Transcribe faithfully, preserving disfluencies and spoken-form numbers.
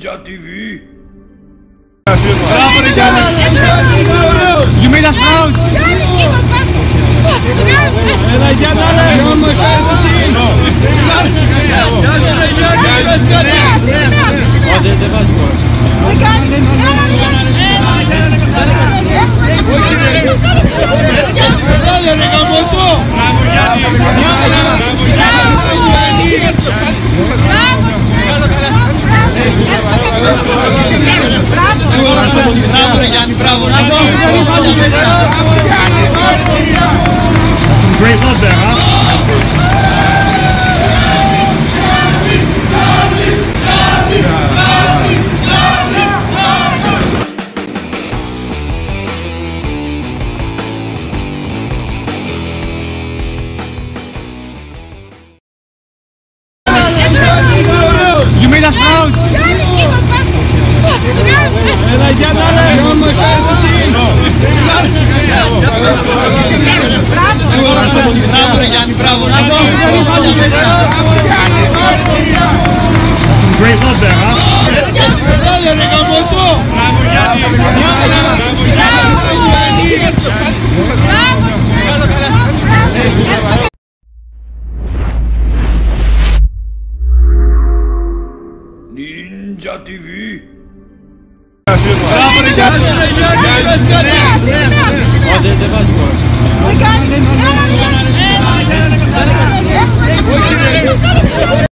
Ninja τι βι. Bravo, you made us proud. Έλα, για να λέμε. Δεν βάζει κόρος. Μπράβο ρε Γιάννη, μπράβο. Great love there, huh? You made us proud. Έλα, για να λέμε. Μπράβο ρε Γιάννη, μπράβο. Great love there, huh? Ninja τι βι. Μπράβο ρε Γιάννη. Δεν βάζει κόρος.